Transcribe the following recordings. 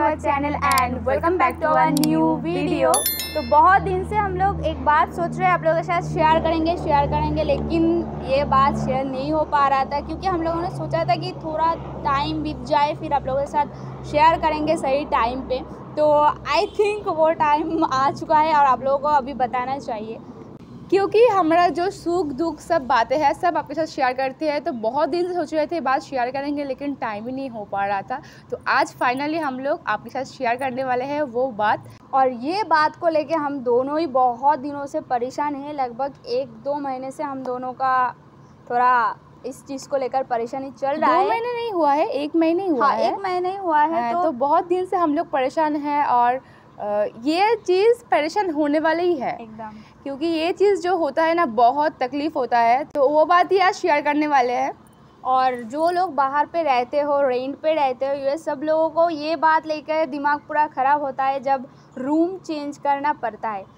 Our channel and welcome back to our new video. तो बहुत दिन से हम लोग एक बात सोच रहे हैं आप लोगों के साथ शेयर करेंगे, लेकिन ये बात शेयर नहीं हो पा रहा था क्योंकि हम लोगों ने सोचा था कि थोड़ा टाइम बीत जाए फिर आप लोगों के साथ शेयर करेंगे सही टाइम पे। तो आई थिंक वो टाइम आ चुका है और आप लोगों को अभी बताना चाहिए क्योंकि हमारा जो सुख दुख सब बातें हैं सब आपके साथ शेयर करते हैं। तो बहुत दिन से सोच रहे थे बात शेयर करेंगे लेकिन टाइम ही नहीं हो पा रहा था। तो आज फाइनली हम लोग आपके साथ शेयर करने वाले हैं वो बात, और ये बात को लेके हम दोनों ही बहुत दिनों से परेशान हैं। लगभग 1-2 महीने से हम दोनों का थोड़ा इस चीज़ को लेकर परेशानी चल रहा है। 2 महीने नहीं हुआ है, 1 महीने ही हुआ है। 1 महीने ही हुआ है। तो बहुत दिन से हम लोग परेशान हैं और ये चीज़ परेशान होने वाली ही है एकदम, क्योंकि ये चीज़ जो होता है ना बहुत तकलीफ़ होता है। तो वो बात ही आज शेयर करने वाले हैं। और जो लोग बाहर पे रहते हो, रेंट पे रहते हो, ये सब लोगों को ये बात लेकर दिमाग पूरा ख़राब होता है जब रूम चेंज करना पड़ता है।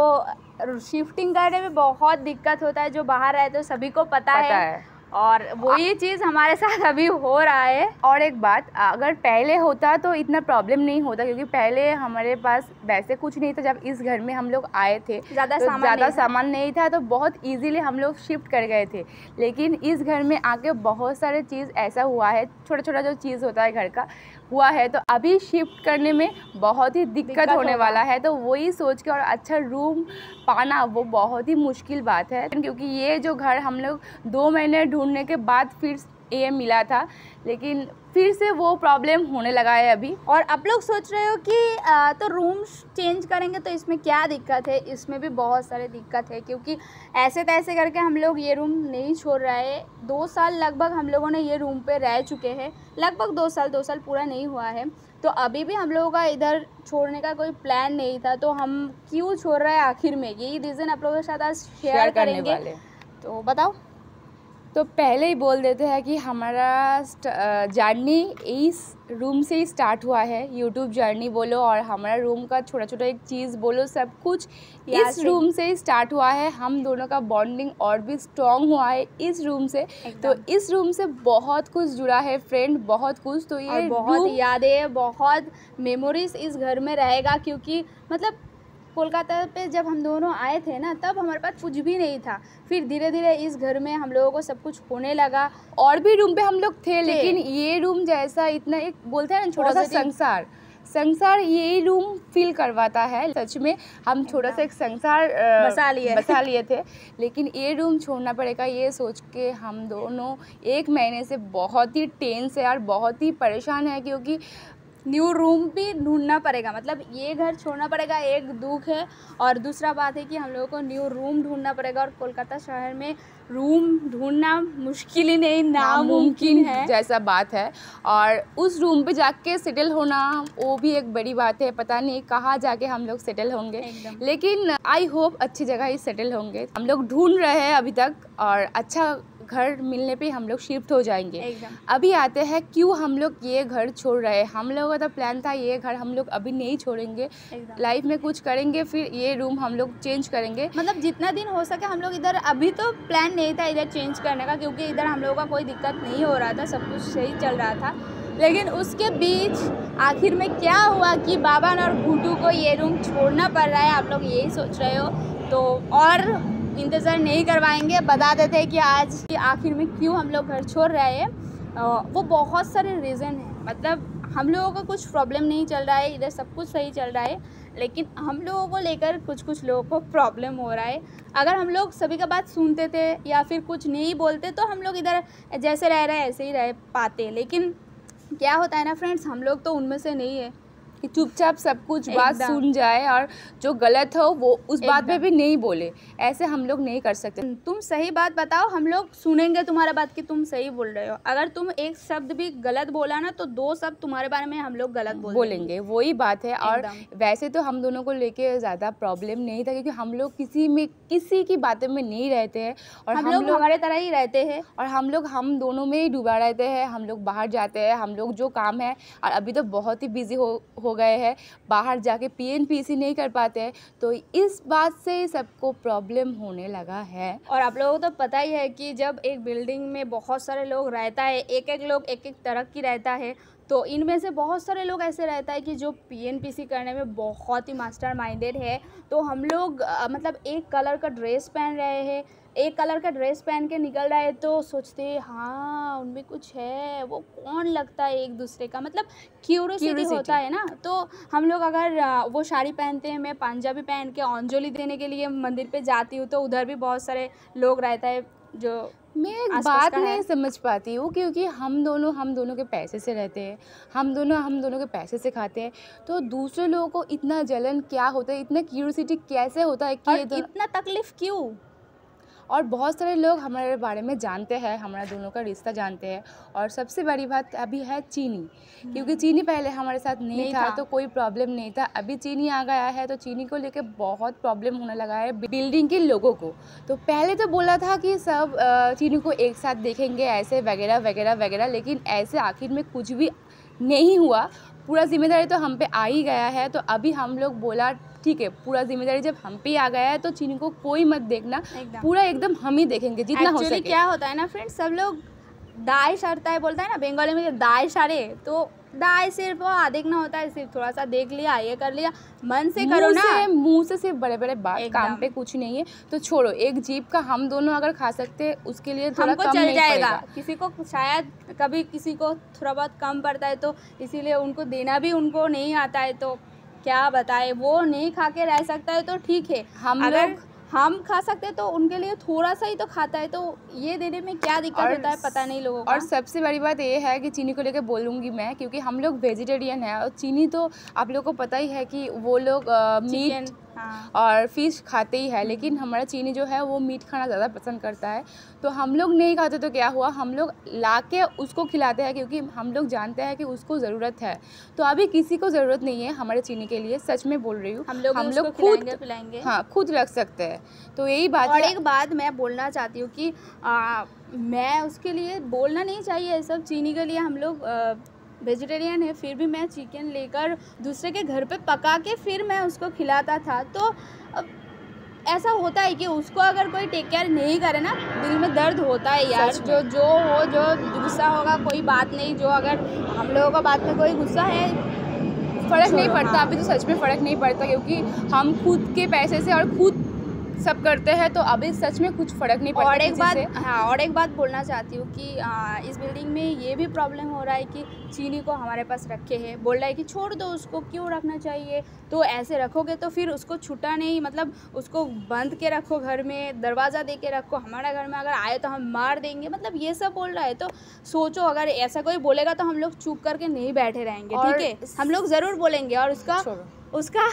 तो शिफ्टिंग करने में बहुत दिक्कत होता है, जो बाहर रहते हो सभी को पता है। और वही चीज़ हमारे साथ अभी हो रहा है। और एक बात, अगर पहले होता तो इतना प्रॉब्लम नहीं होता क्योंकि पहले हमारे पास वैसे कुछ नहीं था। जब इस घर में हम लोग आए थे ज़्यादा सामान नहीं था तो बहुत इजीली हम लोग शिफ्ट कर गए थे। लेकिन इस घर में आके बहुत सारे चीज़ ऐसा हुआ है, छोटा छोटा जो चीज़ होता है घर का हुआ है, तो अभी शिफ्ट करने में बहुत ही दिक्कत होने वाला है। तो वही सोच के और अच्छा रूम पाना वो बहुत ही मुश्किल बात है क्योंकि ये जो घर हम लोग 2 महीने ढूंढने के बाद फिर ये मिला था, लेकिन फिर से वो प्रॉब्लम होने लगा है अभी। और आप लोग सोच रहे हो कि तो रूम चेंज करेंगे तो इसमें क्या दिक्कत है? इसमें भी बहुत सारे दिक्कत है क्योंकि ऐसे तैसे करके हम लोग ये रूम नहीं छोड़ रहे हैं। 2 साल लगभग हम लोगों ने ये रूम पे रह चुके हैं, लगभग 2 साल पूरा नहीं हुआ है। तो अभी भी हम लोगों का इधर छोड़ने का कोई प्लान नहीं था। तो हम क्यों छोड़ रहे हैं आखिर में, यही रीज़न आप लोगों के साथ आज शेयर करेंगे। तो बताओ। तो पहले ही बोल देते हैं कि हमारा जर्नी इस रूम से ही स्टार्ट हुआ है। यूट्यूब जर्नी बोलो और हमारा रूम का छोटा छोटा एक चीज़ बोलो, सब कुछ इस रूम से ही स्टार्ट हुआ है। हम दोनों का बॉन्डिंग और भी स्ट्रॉन्ग हुआ है इस रूम से। तो इस रूम से बहुत कुछ जुड़ा है फ्रेंड, बहुत कुछ। तो ये बहुत यादें, बहुत मेमोरीज इस घर में रहेगा क्योंकि मतलब कोलकाता पे जब हम दोनों आए थे ना तब हमारे पास कुछ भी नहीं था। फिर धीरे धीरे इस घर में हम लोगों को सब कुछ होने लगा। और भी रूम पे हम लोग थे लेकिन ये रूम जैसा इतना एक बोलते हैं ना छोटा सा संसार यही रूम फील करवाता है। सच में हम छोटा सा एक संसार बसा लिए थे, लेकिन ये रूम छोड़ना पड़ेगा ये सोच के हम दोनों 1 महीने से बहुत ही टेंस है और बहुत ही परेशान है क्योंकि न्यू रूम भी ढूंढना पड़ेगा। मतलब ये घर छोड़ना पड़ेगा, एक दुख है। और दूसरा बात है कि हम लोगों को न्यू रूम ढूंढना पड़ेगा और कोलकाता शहर में रूम ढूंढना मुश्किल ही नहीं, नामुमकिन है जैसा बात है। और उस रूम पे जाके सेटल होना वो भी एक बड़ी बात है। पता नहीं कहाँ जाके हम लोग सेटल होंगे, लेकिन आई होप अच्छी जगह ही सेटल होंगे। हम लोग ढूंढ रहे हैं अभी तक और अच्छा घर मिलने पे हम लोग शिफ्ट हो जाएंगे। अभी आते हैं क्यों हम लोग ये घर छोड़ रहे हैं। हम लोगों का तो प्लान था ये घर हम लोग अभी नहीं छोड़ेंगे, लाइफ में कुछ करेंगे फिर ये रूम हम लोग चेंज करेंगे। मतलब जितना दिन हो सके हम लोग इधर, अभी तो प्लान नहीं था इधर चेंज करने का क्योंकि इधर हम लोगों का कोई दिक्कत नहीं हो रहा था, सब कुछ सही चल रहा था। लेकिन उसके बीच आखिर में क्या हुआ कि बाबा और घूटू को ये रूम छोड़ना पड़ रहा है। आप लोग यही सोच रहे हो तो और इंतज़ार नहीं करवाएंगे, बता देते हैं कि आज कि आखिर में क्यों हम लोग घर छोड़ रहे हैं। वो बहुत सारे रीज़न हैं। मतलब हम लोगों का कुछ प्रॉब्लम नहीं चल रहा है, इधर सब कुछ सही चल रहा है, लेकिन हम लोगों को लेकर कुछ लोगों को प्रॉब्लम हो रहा है। अगर हम लोग सभी का बात सुनते थे या फिर कुछ नहीं बोलते तो हम लोग इधर जैसे रह रहे हैं ऐसे ही रह पाते। लेकिन क्या होता है ना फ्रेंड्स, हम लोग तो उनमें से नहीं है कि चुपचाप सब कुछ बात सुन जाए और जो गलत हो वो उस बात पे भी नहीं बोले। ऐसे हम लोग नहीं कर सकते। तुम सही बात बताओ, हम लोग सुनेंगे तुम्हारा बात कि तुम सही बोल रहे हो। अगर तुम एक शब्द भी गलत बोला ना तो 2 शब्द तुम्हारे बारे में हम लोग गलत बोलेंगे, वही बात है। और वैसे तो हम दोनों को लेके ज़्यादा प्रॉब्लम नहीं था क्योंकि हम लोग किसी की बातें में नहीं रहते हैं और हम लोग हमारे तरह ही रहते हैं। और हम दोनों में ही डूबा रहते हैं। हम लोग बाहर जाते हैं, हम लोग जो काम है, और अभी तो बहुत ही बिजी हो गए हैं, बाहर जाके PNPC नहीं कर पाते हैं। तो इस बात से सबको प्रॉब्लम होने लगा है। और आप लोगों को तो पता ही है कि जब एक बिल्डिंग में बहुत सारे लोग रहता है, एक एक लोग एक एक तरह की रहता है, तो इनमें से बहुत सारे लोग ऐसे रहता है कि जो पीएनपीसी करने में बहुत ही मास्टर माइंडेड है। तो हम लोग मतलब एक कलर का ड्रेस पहन रहे हैं, एक कलर का ड्रेस पहन के निकल रहा है तो सोचते हैं हाँ उनमें कुछ है, वो कौन लगता है एक दूसरे का, मतलब क्यूरियोसिटी होता है ना। तो हम लोग अगर वो साड़ी पहनते हैं, मैं पंजाबी पहन के अंजलि देने के लिए मंदिर पे जाती हूँ, तो उधर भी बहुत सारे लोग रहता है जो मैं एक बात नहीं समझ पाती हूँ, क्योंकि हम दोनों के पैसे से रहते हैं, हम दोनों के पैसे से खाते हैं, तो दूसरे लोगों को इतना जलन क्या होता है, इतना क्यूरियोसिटी कैसे होता है कि इतना तकलीफ क्यों। और बहुत सारे लोग हमारे बारे में जानते हैं, हमारा दोनों का रिश्ता जानते हैं। और सबसे बड़ी बात अभी है चीनी, क्योंकि चीनी पहले हमारे साथ नहीं था तो कोई प्रॉब्लम नहीं था। अभी चीनी आ गया है तो चीनी को लेके बहुत प्रॉब्लम होने लगा है बिल्डिंग के लोगों को। तो पहले तो बोला था कि सब चीनी को एक साथ देखेंगे ऐसे वगैरह वगैरह वगैरह, लेकिन ऐसे आखिर में कुछ भी नहीं हुआ। पूरा जिम्मेदारी तो हम पे आ ही गया है। तो अभी हम लोग बोला ठीक है, पूरा जिम्मेदारी जब हम पे आ गया है तो चीनी को कोई मत देखना, पूरा एकदम हम ही देखेंगे जितना हो सके। क्या होता है ना फ्रेंड्स, सब लोग दाई सारता है, बोलता है ना बंगाली में दाई सारे, तो दाई सिर्फ देखना होता है, सिर्फ थोड़ा सा देख लिया, ये कर लिया, मन से करो ना, मुंह से सिर्फ बड़े बड़े बात, काम पे कुछ नहीं है। तो छोड़ो, एक जीप का हम दोनों अगर खा सकते हैं उसके लिए थोड़ा हमको कम चल नहीं जाएगा। पड़ेगा। किसी को शायद कभी किसी को थोड़ा बहुत कम पड़ता है तो इसीलिए उनको देना भी उनको नहीं आता है, तो क्या बताए, वो नहीं खा के रह सकता है तो ठीक है, हम खा सकते हैं तो उनके लिए थोड़ा सा ही तो खाता है, तो ये देने में क्या दिक्कत होता है पता नहीं लोगों को। और सबसे बड़ी बात ये है कि चीनी को लेकर बोलूँगी मैं, क्योंकि हम लोग वेजिटेरियन है और चीनी तो आप लोगों को पता ही है कि वो लोग मीट और फिश खाते ही है, लेकिन हमारा चीनी जो है वो मीट खाना ज़्यादा पसंद करता है। तो हम लोग नहीं खाते तो क्या हुआ, हम लोग ला के उसको खिलाते हैं, क्योंकि हम लोग जानते हैं कि उसको ज़रूरत है। तो अभी किसी को ज़रूरत नहीं है हमारे चीनी के लिए, सच में बोल रही हूँ। हम लोग खुद पिलाएंगे, हाँ खुद रख सकते हैं। तो यही बात है। और एक बात मैं बोलना चाहती हूँ कि मैं उसके लिए बोलना नहीं चाहिए, सब चीनी के लिए हम लोग वेजिटेरियन है, फिर भी मैं चिकन लेकर दूसरे के घर पे पका के फिर मैं उसको खिलाता था। तो अब ऐसा होता है कि उसको अगर कोई टेक केयर नहीं करे ना, दिल में दर्द होता है यार। जो गुस्सा होगा कोई बात नहीं, जो अगर हम लोगों का बात में कोई गुस्सा है फ़र्क नहीं पड़ता। अभी तो सच में फ़र्क नहीं पड़ता, क्योंकि हम खुद के पैसे से और खुद सब करते हैं, तो अभी सच में कुछ फ़र्क नहीं पड़ता। और एक बात बोलना चाहती हूँ कि इस बिल्डिंग में ये भी प्रॉब्लम हो रहा है कि चीनी को हमारे पास रखे हैं, बोल रहा है कि छोड़ दो उसको, क्यों रखना चाहिए, तो ऐसे रखोगे तो फिर उसको छूटा नहीं, मतलब उसको बंद के रखो, घर में दरवाज़ा दे के रखो, हमारे घर में अगर आए तो हम मार देंगे, मतलब ये सब बोल रहा है। तो सोचो, अगर ऐसा कोई बोलेगा तो हम लोग चुप करके नहीं बैठे रहेंगे, ठीक है, हम लोग ज़रूर बोलेंगे। और उसका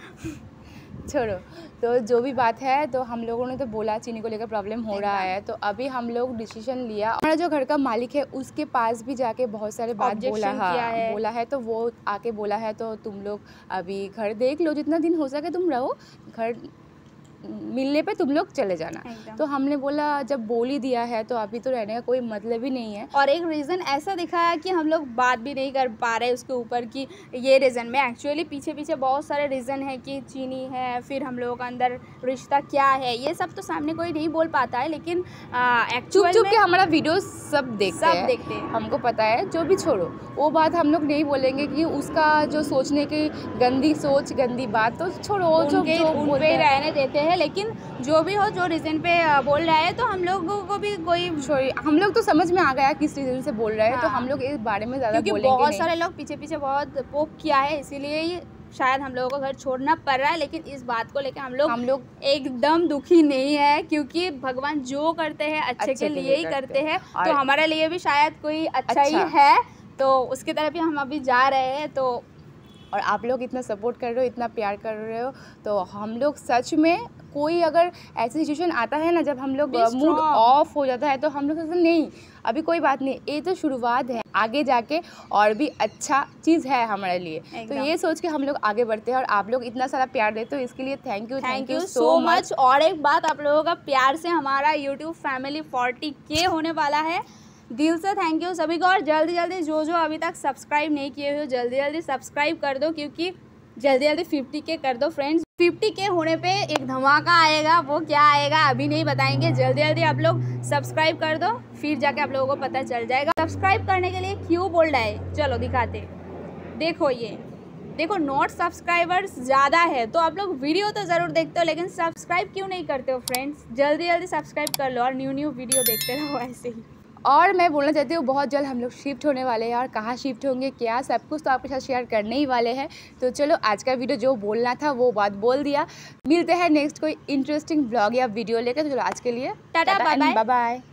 छोड़ो, तो जो भी बात है, तो हम लोगों ने तो बोला चीनी को लेकर प्रॉब्लम हो रहा है, तो अभी हम लोग डिसीजन लिया। हमारा जो घर का मालिक है उसके पास भी जाके बहुत सारे बात बोला है, तो वो आके बोला है तो तुम लोग अभी घर देख लो, जितना दिन हो सके तुम रहो, घर मिलने पे तुम लोग चले जाना। तो हमने बोला जब बोल ही दिया है तो अभी तो रहने का कोई मतलब ही नहीं है। और एक रीज़न ऐसा दिखाया कि हम लोग बात भी नहीं कर पा रहे उसके ऊपर कि ये रीज़न में एक्चुअली पीछे बहुत सारे रीज़न है कि चीनी है, फिर हम लोगों का अंदर रिश्ता क्या है, ये सब तो सामने कोई नहीं बोल पाता है, लेकिन चुप के हमारा वीडियो सब देखते हैं, हमको पता है। जो भी छोड़ो, वो बात हम लोग नहीं बोलेंगे कि उसका जो सोचने की गंदी सोच, गंदी बात, तो छोड़ो, जो उनपे रहने देते हैं। लेकिन जो भी हो, जो रीज़न पे बोल रहा है, तो हम लोगों को भी हम लोग तो समझ में आ गया किस रीज़न से बोल रहा है। तो हम लोग इस बारे में ज़्यादा बोलेंगे नहीं। बहुत सारे लोग पीछे बहुत पोक किया है, इसीलिए शायद हम लोगों को घर छोड़ना पड़ रहा है। लेकिन इस बात को लेकर हम लोग एकदम दुखी नहीं है, क्योंकि भगवान जो करते हैं अच्छे के लिए ही करते हैं। तो हमारे लिए भी शायद कोई अच्छा ही है, तो उसकी तरफ ही हम अभी जा रहे हैं। तो और आप लोग इतना सपोर्ट कर रहे हो, इतना प्यार कर रहे हो, तो हम लोग सच में, कोई अगर ऐसी सिचुएशन आता है ना जब हम लोग मूड ऑफ हो जाता है, तो हम लोग सोचते नहीं अभी कोई बात नहीं, ये तो शुरुआत है, आगे जाके और भी अच्छा चीज़ है हमारे लिए। तो ये सोच के हम लोग आगे बढ़ते हैं, और आप लोग इतना सारा प्यार देते हो, इसके लिए थैंक यू सो मच। और एक बात, आप लोगों का प्यार से हमारा यूट्यूब फैमिली 40K होने वाला है, दिल से थैंक यू सभी को। और जल्दी जो अभी तक सब्सक्राइब नहीं किए हो, जल्दी सब्सक्राइब कर दो, क्योंकि जल्दी जल्दी 50K कर दो फ्रेंड्स। 50K होने पे एक धमाका आएगा, वो क्या आएगा अभी नहीं बताएंगे। जल्दी जल्दी आप लोग सब्सक्राइब कर दो, फिर जाके आप लोगों को पता चल जाएगा। सब्सक्राइब करने के लिए क्यों बोल रहा है, चलो दिखाते। देखो ये देखो, नॉट सब्सक्राइबर्स ज़्यादा है तो आप लोग वीडियो तो ज़रूर देखते हो, लेकिन सब्सक्राइब क्यों नहीं करते हो फ्रेंड्स। जल्दी जल्दी सब्सक्राइब कर लो और न्यू वीडियो देखते रहो ऐसे ही। और मैं बोलना चाहती हूँ बहुत जल्द हम लोग शिफ्ट होने वाले हैं, और कहाँ शिफ्ट होंगे क्या सब कुछ तो आपके साथ शेयर करने ही वाले हैं। तो चलो आज का वीडियो जो बोलना था वो बात बोल दिया। मिलते हैं नेक्स्ट कोई इंटरेस्टिंग ब्लॉग या वीडियो लेकर। तो चलो आज के लिए टाटा बाय बाय। बाय।